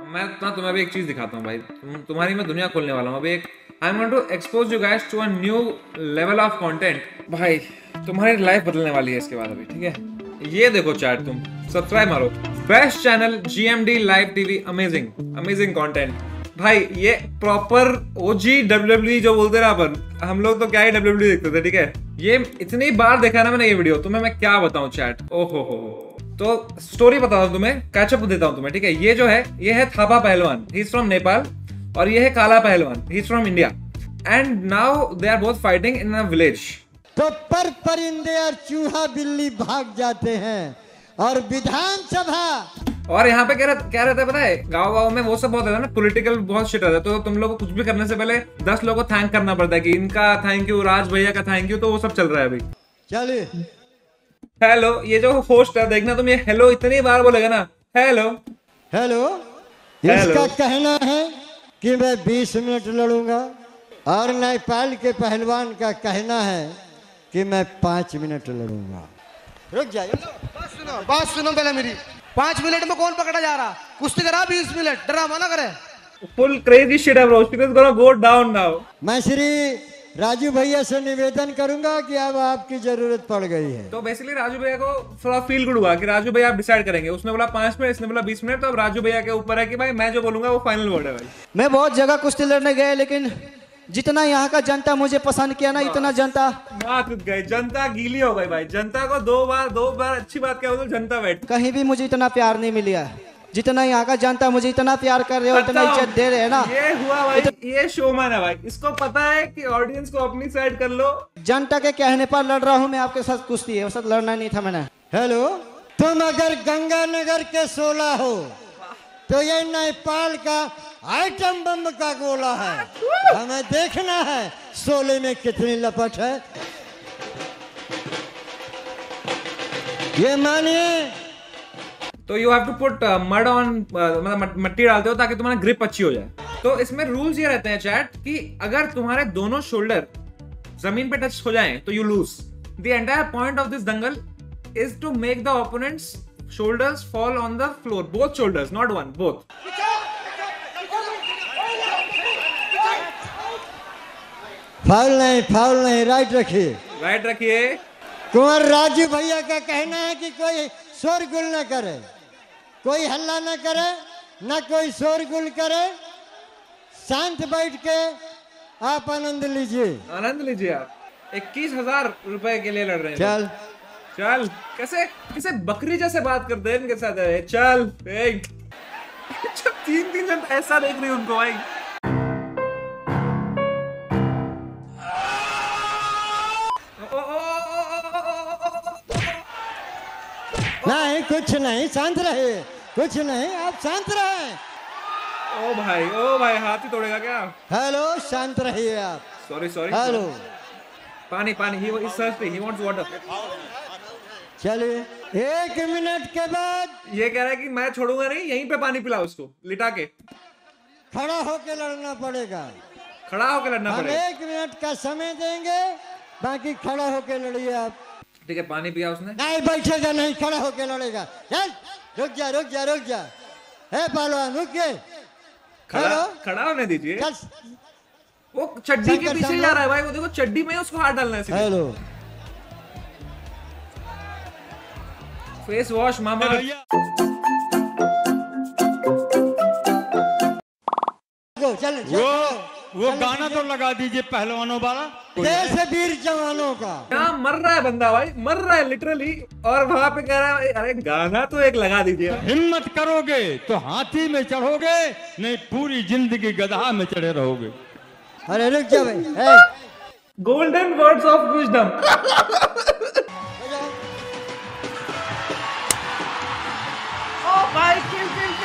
मैं तुम्हें अभी एक चीज दिखाता हूँ भाई, तुम्हारी मैं दुनिया खोलने वाला हूँ अभी। एक I am going to expose you guys to a new level of content. भाई तुम्हारी लाइफ बदलने वाली है इसके बाद अभी, ठीक है। ये देखो चैट, तुम सब्सक्राइब मारो, best channel GMD live TV, amazing amazing content. भाई ये प्रॉपर ओजी डब्ल्यूडब्ल्यूई जो बोलते ना अपन, हम लोग तो क्या ही डब्ल्यूडब्ल्यूई देखते थे, ठीक है। ये इतनी बार देखा ना मैंने ये वीडियो, तुम्हें मैं क्या बताऊं चैट। ओहो हो। तो स्टोरी बताता हूं तुम्हें, कैचअप देता हूं तुम्हें, ठीक है। ये जो है, ये है थापा पहलवान, ही इज फ्रॉम नेपाल, और ये है काला पहलवान, he is from India. And now they are both fighting in a village. तो परिंदे और चूहा बिल्ली भाग जाते हैं और विधानसभा, और यहाँ पे क्या रहता है पता है, गाँव में वो सब बहुत रहता है ना, पॉलिटिकल बहुत शिट रहता है। तो तुम लोग को कुछ भी करने से पहले 10 लोगों को थैंक करना पड़ता है कि इनका थैंक यू, राज भैया का थैंक यू। तो वो सब चल रहा है अभी। चलिए हेलो, ये जो होस्ट है देखना तुम, ये हेलो इतनी बार बोलेगा ना, हेलो हेलो। इसका कहना है कि मैं 20 मिनट लड़ूंगा, और नेपाल के पहलवान का कहना है कि मैं 5 मिनट लड़ूंगा। रुक जाइए, बात सुनो पहले मेरी। 5 मिनट में कौन पकड़ा जा रहा? कुश्ती करा 20 मिनट, ड्रामा ना करे। फुल क्रेजी शिट है bro, it is gonna go down now. मैं श्री राजू भैया से निवेदन करूंगा कि अब आपकी जरूरत पड़ गई है। तो बेसिकली राजू भैया को थोड़ा फील गुड हुआ कि राजू भैया आप डिसाइड करेंगे। उसने बोला 5 मिनट, इसने बोला 20 मिनट। तो अब राजू भैया के ऊपर है कि भाई मैं जो बोलूंगा वो फाइनल वर्ड है भाई। मैं बहुत जगह कुश्ती लड़ने गए, लेकिन जितना यहाँ का जनता मुझे पसंद किया ना, इतना जनता बात गई, जनता गीली हो गई भाई। जनता को दो बार अच्छी बात क्या हो, जनता बैठ कहीं भी मुझे इतना प्यार नहीं मिला जितना यहाँ का जनता मुझे इतना प्यार कर रहे हो, इतना इज्जत दे रहे हैं ना। ये हुआ भाई, ये शोमैन है भाई। इसको पता है कि ऑडियंस को अपनी साइड कर लो। जनता के कहने पर लड़ रहा हूँ मैं आपके साथ कुश्ती, है साथ लड़ना नहीं था मैंने। हेलो, तुम अगर गंगानगर के 16 हो तो ये नेपाल का आइटम बम का गोला है। हमें देखना है 16 में कितनी लपट है। ये मानिए, तो you have to put mud on, मतलब मट्टी डालते हो ताकि तुम्हारा ग्रिप अच्छी हो जाए। तो इसमें रूल्स ये रहते हैं चैट कि अगर तुम्हारे दोनों शोल्डर जमीन पे टच हो जाएं तो you lose. The entire point of this dangal is to make the opponents shoulders fall on the floor, both shoulders, not one, both. Foul नहीं, राइट रखिए। कुंवर राजू भैया का कहना है कि कोई शोरगुल न करे, कोई हल्ला न करे, न कोई शोरगुल करे। शांत बैठ के आप आनंद लीजिए आप। 21,000 रुपए के लिए लड़ रहे हैं। चल कैसे बकरी जैसे बात करते हैं इनके साथ है। चल 3 जन ऐसा देख रही उनको भाई। नहीं, कुछ नहीं, शांत रहे, कुछ नहीं, आप शांत रहे। ओ भाई हाथ ही तोड़ेगा क्या? हेलो, शांत रहिए आप। सॉरी हेलो, पानी he is thirsty, he wants water। चलिए 1 मिनट के बाद ये कह रहा है कि मैं छोड़ूंगा नहीं, यहीं पे पानी पिलाओ उसको लिटा के। खड़ा होके लड़ना पड़ेगा। हम 1 मिनट का समय देंगे, बाकी खड़ा होके लड़िए आप। ठीक है, पानी पिया उसने। नहीं बैठेगा, नहीं खड़ा होके लड़ेगा। चल, रुक जा। है पहलवान, रुकिए। खड़ा होने दीजिए। वो चड्डी के पीछे जा रहा है भाई, वो देखो चड्डी में उसको हाथ डालना है। हेलो, फेस वॉश मामा। चल, वो गाना तो लगा दीजिए पहलवानों वाला, देश वीर जवानों का। क्या मर रहा है बंदा भाई, मर रहा है लिटरली। और वहां पे कह रहा है अरे गाना तो एक लगा दीजिए। हिम्मत करोगे तो हाथी में चढ़ोगे, नहीं पूरी जिंदगी गधा में चढ़े रहोगे। अरे रुक जा भाई। Golden words of wisdom. ओ भाई, किल।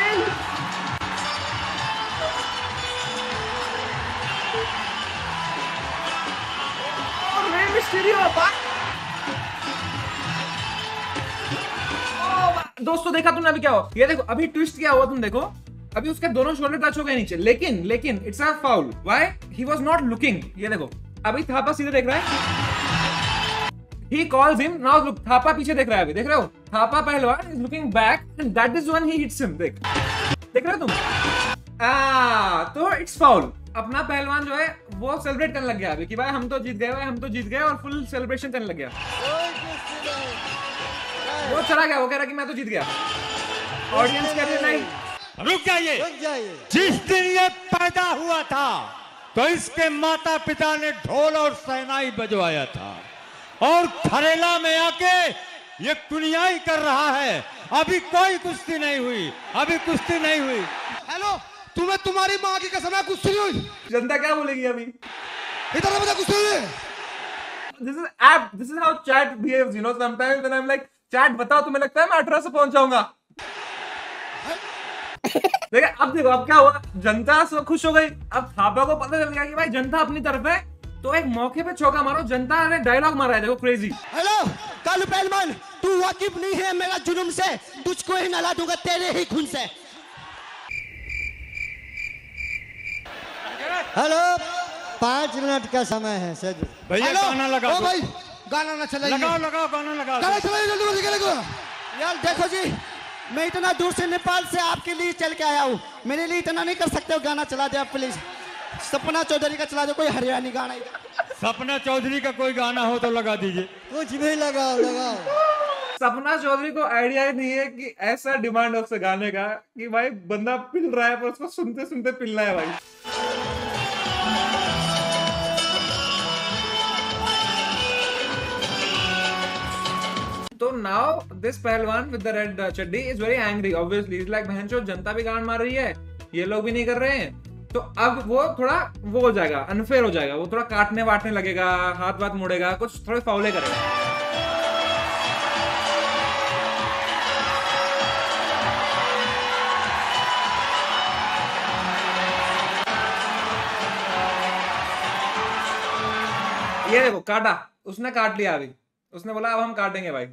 दोस्तों देखा तुमने अभी क्या हुआ? ये देखो अभी ट्विस्ट क्या हुआ, तुम देखो अभी उसके दोनों शोल्डर टच हो गए नीचे, लेकिन it's a foul. Why? He was not looking. ये देखो अभी थापा सीधे देख रहा है। He calls him, now look, Thapa पीछे देख रहा है अभी, देख रहे हो? थापा पहलवान is looking back and that is when he hits him। देख रहे हो तुम? तो इट्स फाउल। अपना पहलवान जो है वो सेलिब्रेट करने लग गया अभी कि भाई हम तो जीत गए भाई, हम तो जीत गए, और फुल सेलिब्रेशन करने लग गया। वो चला गया, वो कह रहा कि मैं तो जीत गया। ऑडियंस कह रही नहीं, रुक जाइए। रुक जाइए। जिस दिन ये पैदा हुआ था तो इसके माता पिता ने ढोल और शहनाई बजवाया था, और खरेला में आके ये कुनियाई कर रहा है। अभी कोई कुश्ती नहीं हुई, अभी कुश्ती नहीं हुई। हेलो, तुम्हें तुम्हारी माँ की कसम है कुश्ती नहीं हुई? जनता क्या बोलेगी अभी? इधर बता कुश्ती हुई? This is how chat behaves, you know. Sometimes when I'm like, chat बताओ, तुम्हें लगता है मैं 18 से पहुंच जाऊंगा? देखिए अब देखो अब क्या हुआ, जनता सब खुश हो गई। अब थापा को पता चल गया कि भाई जनता अपनी तरफ है, तो एक मौके पे चौका मारो। जनता ने डायलॉग मारा है, देखो क्रेजी। हेलो कालू पहलवान, तू वाकिफ नहीं है मेरा जुनून से, तुझको ही नला दूंगा तेरे ही खून से। हेलो, 5 मिनट का समय है सर। भैया गाना लगाओ। ओ भाई गाना ना चलाइए। लगाओ लगाओ गाना लगाओ। गाना चलाइए जल्दी जल्दी करेगा। यार देखो जी, मैं इतना दूर से नेपाल से आपके लिए चल के आया हूँ, मेरे लिए इतना नहीं कर सकते हो। गाना चला दे आप प्लीज, सपना चौधरी का चला दो, कोई हरियाणी गाना। सपना चौधरी का कोई गाना हो तो लगा दीजिए। कुछ भी लगाओ लगाओ। सपना चौधरी को आइडिया ही नहीं है कि ऐसा डिमांड है उससे गाने का कि भाई बंदा पिल रहा है पर उसको सुनते सुनते पिलना है भाई। तो now this pehlwan with the red chaddi is very angry obviously. Is like बहनचोद, जनता भी गांड मार रही है, ये लोग भी नहीं कर रहे हैं। तो अब वो थोड़ा वो हो जाएगा, अनफेयर हो जाएगा। वो थोड़ा काटने वाटने लगेगा, हाथ वाथ मुड़ेगा, कुछ थोड़े फाउले करेगा। ये देखो काटा, उसने काट लिया अभी। उसने बोला अब हम काटेंगे भाई।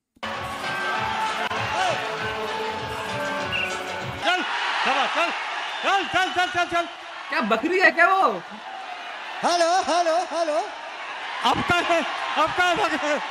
चल चल चल चल चल चल चल। क्या बकरी है क्या वो? Hello hello hello. अब क्या है? अब क्या भाग रहे हो?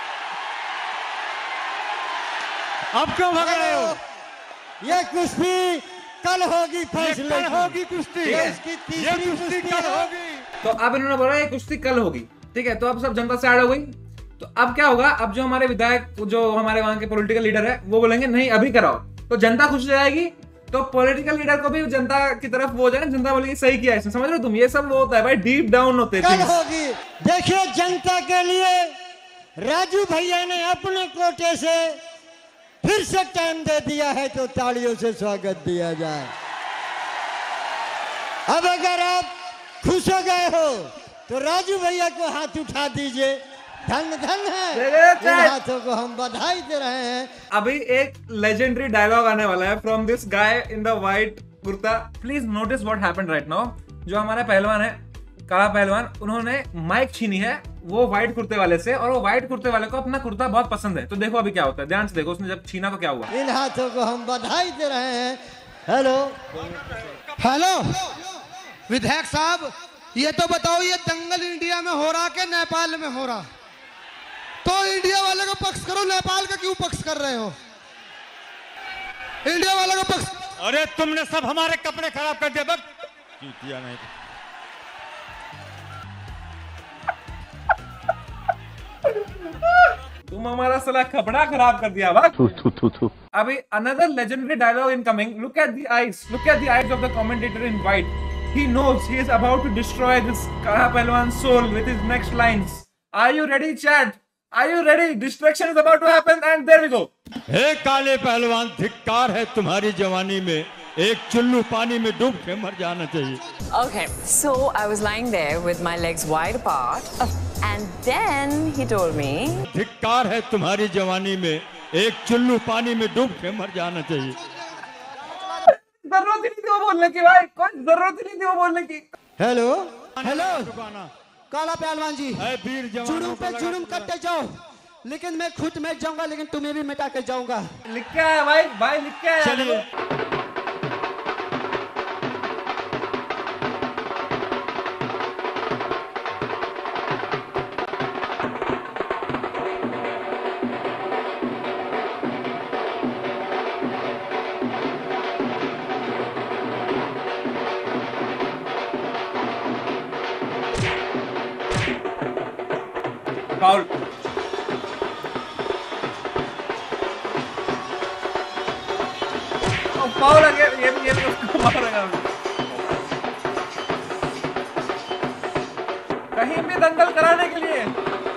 अब क्यों भाग रहे हो? ये कुश्ती कल होगी, फैसले कल होगी कुश्ती। ये इसकी ये तीसरी कुश्ती कुश्ती कल है। होगी। तो अब इन्होंने बोला ये कुश्ती कल होगी, ठीक है। तो अब सब जनता से ऐड हो गई। तो अब क्या होगा, अब जो हमारे विधायक, जो हमारे वहां के पॉलिटिकल लीडर है, वो बोलेंगे नहीं अभी कराओ, तो जनता खुश हो जाएगी। तो पॉलिटिकल लीडर को भी जनता की तरफ वो हो जाएगा, जनता बोलेगी सही किया इसने। समझ रहे हो तुम? ये सब वो होता है भाई, डीप डाउन होते कल हैं। होगी। देखिए जनता के लिए राजू भैया ने अपने कोटे से फिर से टाइम दे दिया है, तो तालियों से स्वागत दिया जाए। अब अगर आप खुश हो गए हो तो राजू भैया को हाथ उठा दीजिए। धन धन है, इन हाथों को हम बधाई दे रहे हैं। अभी एक लेजेंडरी डायलॉग आने वाला है from this guy in the white kurta. Please notice what happened right now. जो हमारा पहलवान है, काला पहलवान, उन्होंने माइक छीनी है वो व्हाइट कुर्ते वाले से, और वो व्हाइट कुर्ते वाले को अपना कुर्ता बहुत पसंद है। तो देखो अभी क्या होता है, ध्यान से देखो। उसने जब छीना तो क्या हुआ। इन हाथों को हम बधाई दे रहे हैं। हेलो हेलो विधायक साहब, ये तो बताओ, ये दंगल इंडिया में हो रहा कि नेपाल में हो रहा? तो इंडिया वाले का पक्ष करो, नेपाल का क्यों पक्ष कर रहे हो? इंडिया वाले का पक्ष। अरे तुमने सब हमारे कपड़े खराब कर दिए। बस चूतिया नहीं तुम हमारा साला कपड़ा खराब कर दिया। अभी another legendary dialogue incoming. Look at the eyes. Look at the eyes of the commentator in white. He knows he is about to destroy this Kala Pehlwan's soul with his next lines. Are you ready, chat? Are you ready? Destruction is about to happen, and there we go. हे काले पहलवान, धिक्कार है तुम्हारी जवानी में, एक चुल्लू पानी में डूब के मर जाना चाहिए। Okay, so I was lying there with my legs wide apart, and then he told me, धिक्कार है तुम्हारी जवानी में, एक चुल्लू पानी में डूब के मर जाना चाहिए। जरूरत ही नहीं थी वो बोलने की भाई, कोई जरूरत ही नहीं थी वो बोलने की। हेलो हेलो गाना काला पहलवान जी, है वीर जुर्म जवानों पे जुर्म करते जाओ, लेकिन मैं खुद मिट जाऊंगा, लेकिन तुम्हें भी मिटा के जाऊंगा। लिख के आया भाई, भाई लिख के आया। चलिए फाउल। फाउल आ गया, ये भी उसको मारेगा। कहीं भी दंगल कराने के लिए।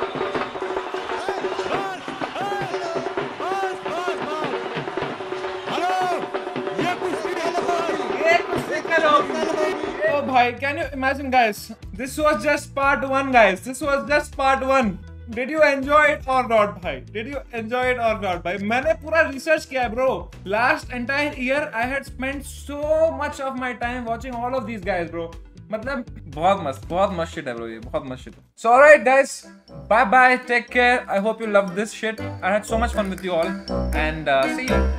Oh भाई, can you imagine guys? This was just part 1 guys. This was just part 1. Did you enjoy it or not भाई? Did you enjoy it or not भाई? मैंने पूरा research किया है bro. Last entire year I had spent so much of my time watching all of these guys bro. मतलब बहुत मस्त shit है bro, ये बहुत मस्त shit है। So alright guys, bye bye, take care. I hope you loved this shit. I had so much fun with you all, and see you.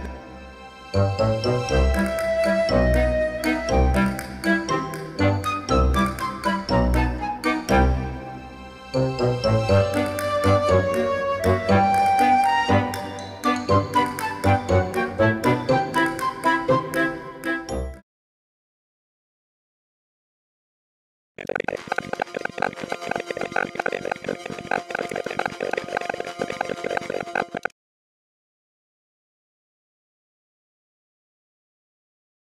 Thank you.